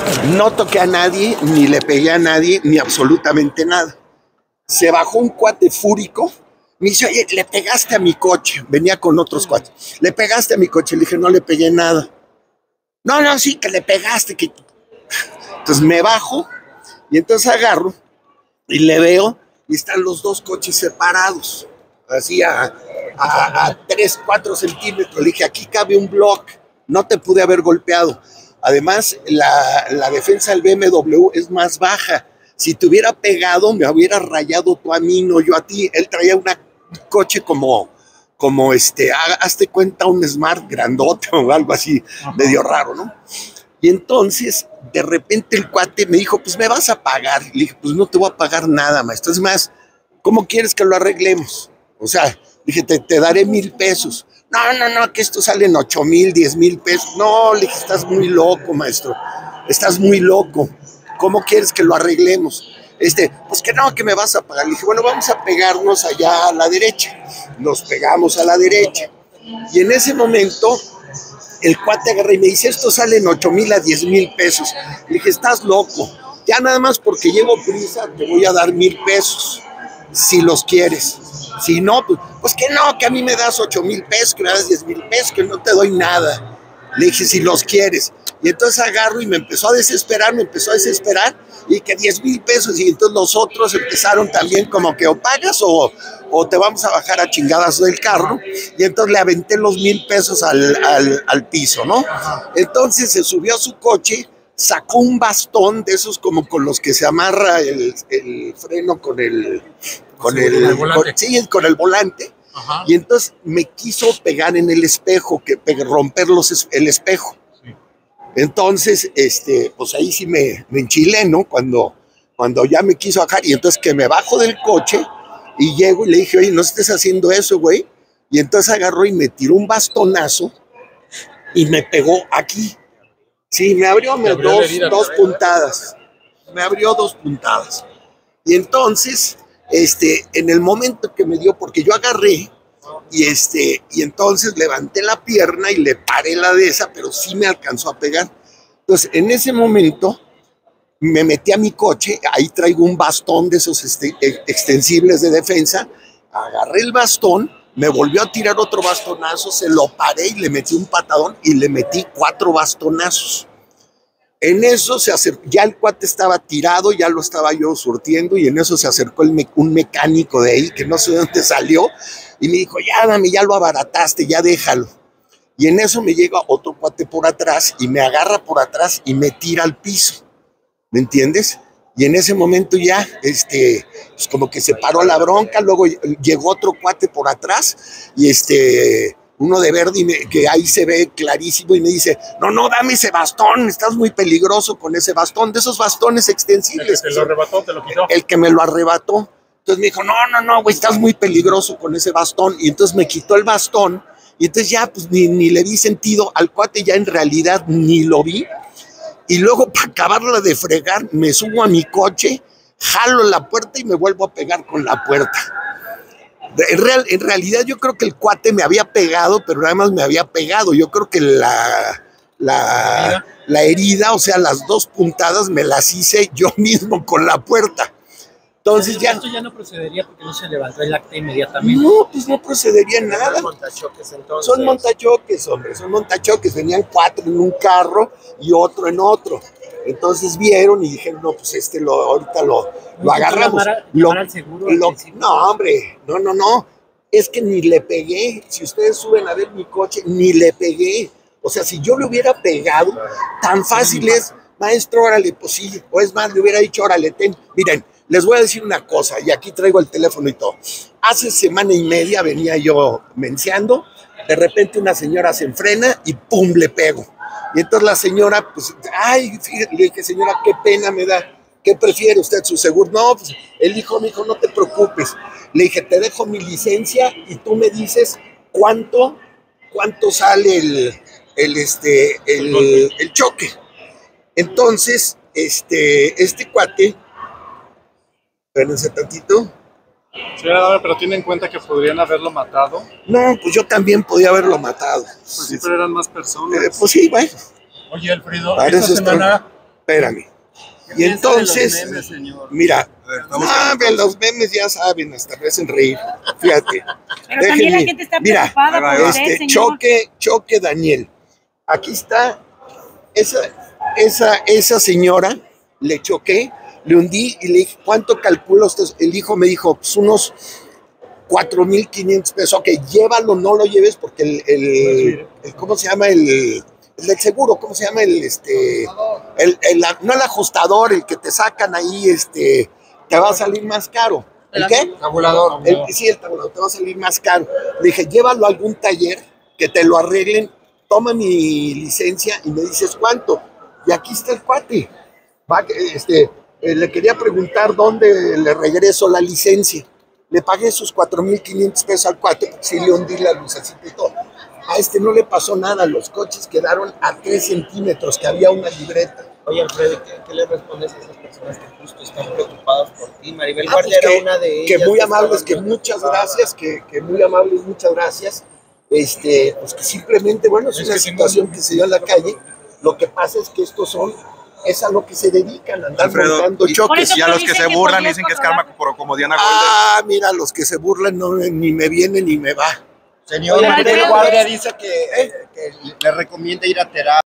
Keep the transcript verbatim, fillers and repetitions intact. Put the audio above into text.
No toqué a nadie, ni le pegué a nadie, ni absolutamente nada. Se bajó un cuate fúrico, me dice, oye, le pegaste a mi coche. Venía con otros cuates. Le pegaste a mi coche. Le dije, no le pegué nada. No, no, sí, que le pegaste. Que... Entonces me bajo y entonces agarro y le veo y están los dos coches separados, así a, a, a tres, cuatro centímetros. Le dije, aquí cabe un bloque, no te pude haber golpeado. Además, la, la defensa del B M W es más baja. Si te hubiera pegado, me hubiera rayado tú a mí, no yo a ti. Él traía una, un coche como, como este, hazte cuenta, un Smart grandote o algo así, ajá, medio raro, ¿no? Y entonces, de repente el cuate me dijo, pues me vas a pagar. Le dije, pues no te voy a pagar nada, maestro. Es más, ¿cómo quieres que lo arreglemos? O sea, dije, te, te daré mil pesos. No, no, no, que esto sale en ocho mil, diez mil pesos. No, le dije, estás muy loco, maestro. Estás muy loco. ¿Cómo quieres que lo arreglemos? Este, pues que no, que me vas a pagar. Le dije, bueno, vamos a pegarnos allá a la derecha. Nos pegamos a la derecha. Y en ese momento, el cuate agarra y me dice, esto sale en ocho mil a diez mil pesos. Le dije, estás loco. Ya nada más porque llevo prisa, te voy a dar mil pesos, si los quieres. Si no, pues, pues que no, que a mí me das ocho mil pesos, que me das diez mil pesos, que no te doy nada. Le dije, si los quieres. Y entonces agarro y me empezó a desesperar, me empezó a desesperar, y que diez mil pesos, y entonces los otros empezaron también como que o pagas o, o te vamos a bajar a chingadas del carro, y entonces le aventé los mil pesos al, al, al piso, ¿no? Entonces se subió a su coche, sacó un bastón de esos como con los que se amarra el, el freno con el, con sí, el, el volante. Con, sí, con el volante. Ajá. Y entonces me quiso pegar en el espejo, que romper los, el espejo. Sí. Entonces, este, pues ahí sí me, me enchilé, ¿no? Cuando, cuando ya me quiso bajar, y entonces que me bajo del coche y llego y le dije, oye, no estés haciendo eso, güey. Y entonces agarró y me tiró un bastonazo y me pegó aquí. Sí, me abrió, me abrió dos, herida, dos puntadas. Me abrió dos puntadas. Y entonces, este, en el momento que me dio, porque yo agarré, y este, y entonces levanté la pierna y le paré la de esa, pero sí me alcanzó a pegar. Entonces, en ese momento, me metí a mi coche, ahí traigo un bastón de esos este, extensibles de defensa, agarré el bastón, me volvió a tirar otro bastonazo, se lo paré y le metí un patadón y le metí cuatro bastonazos. En eso se acercó, ya el cuate estaba tirado, ya lo estaba yo surtiendo, y en eso se acercó el me, un mecánico de ahí, que no sé de dónde salió, y me dijo, ya dame, ya lo abarataste, ya déjalo. Y en eso me llega otro cuate por atrás, y me agarra por atrás y me tira al piso, ¿me entiendes? Y en ese momento ya, este, pues como que se paró la bronca, luego llegó otro cuate por atrás, y este... uno de verde, y me, que ahí se ve clarísimo, y me dice, no, no, dame ese bastón, estás muy peligroso con ese bastón, de esos bastones extensibles. ¿El que te lo arrebató, te lo quitó? El que me lo arrebató. Entonces me dijo, no, no, no, güey, estás muy peligroso con ese bastón. Y entonces me quitó el bastón, y entonces ya, pues, ni, ni le di sentido al cuate, ya en realidad ni lo vi. Y luego, para acabarla de fregar, me subo a mi coche, jalo la puerta y me vuelvo a pegar con la puerta. En, real, en realidad yo creo que el cuate me había pegado, pero nada más me había pegado. Yo creo que la, la, la herida, o sea, las dos puntadas me las hice yo mismo con la puerta. Entonces ya... Esto ya no procedería porque no se levantó el acta inmediatamente. No, pues no procedería nada. Son montachoques, entonces. Son montachoques, hombre, son montachoques. Venían cuatro en un carro y otro en otro. Entonces vieron y dijeron, no, pues este lo, ahorita lo, lo agarramos. Llamar, lo, llamar al seguro, lo, no, hombre, no, no, no. Es que ni le pegué. Si ustedes suben a ver mi coche, ni le pegué. O sea, si yo le hubiera pegado, tan fácil es, maestro, órale, pues sí. O es más, le hubiera dicho, órale, ten. Miren, les voy a decir una cosa, y aquí traigo el teléfono y todo. Hace semana y media venía yo menseando, de repente una señora se enfrena y pum, le pego. Y entonces la señora, pues, ay, fíjate, le dije, señora, qué pena me da. ¿Qué prefiere usted, su seguro? No, pues, él dijo, mi hijo, no te preocupes. Le dije, te dejo mi licencia y tú me dices cuánto, cuánto sale el, el, este, el, el choque. Entonces, este, este cuate, espérense tantito. Señora, pero tiene en cuenta que podrían haberlo matado. No, pues yo también podía haberlo matado. Pues sí, pero eran más personas. Eh, pues sí, bueno. Oye, Alfredo, esta semana Espérame. Y entonces, memes, señor? mira, ah, los memes ya saben, hasta me hacen reír. Fíjate. Pero también la gente está mira, preocupada por usted, este, señor. choque, choque Daniel. Aquí está, esa, esa, esa señora, le choqué, le hundí y le dije, ¿cuánto calcula usted? El hijo me dijo, pues unos cuatro mil quinientos pesos. Ok, llévalo, no lo lleves porque el, el, el ¿cómo se llama? El, el del seguro, ¿cómo se llama? El, este, el, el, no el ajustador, el que te sacan ahí, este, te va a salir más caro. ¿El qué? Tabulador. El, sí, el tabulador te va a salir más caro. Le dije, llévalo a algún taller que te lo arreglen, toma mi licencia y me dices cuánto. Y aquí está el cuate. Va, este, eh, le quería preguntar dónde le regreso la licencia. Le pagué sus cuatro mil quinientos pesos al cuate, porque sí le hundí la lucecita y todo. A este no le pasó nada, los coches quedaron a tres centímetros, que había una libreta. Oye, Alfredo, ¿qué, ¿qué le respondes a esas personas que justo están preocupadas por ti? Maribel Ah, Guardia pues era que, una de ellas. que muy amables, estaban que muy muchas preocupadas. gracias, que, que muy amables, muchas gracias. Este, pues que simplemente, bueno, es, Es una que situación tengo- que se dio en la calle. Lo que pasa es que estos son, es a lo que se dedican, a andar Alfredo, montando y, choques. y a los que dicen se que burlan podrías dicen que es controlar. karma por como Diana Golden. Ah, mira, los que se burlan no, ni me viene ni me va. Señor, Oye, Maribel Alfredo, Guardia dice que, que le recomienda ir a terapia.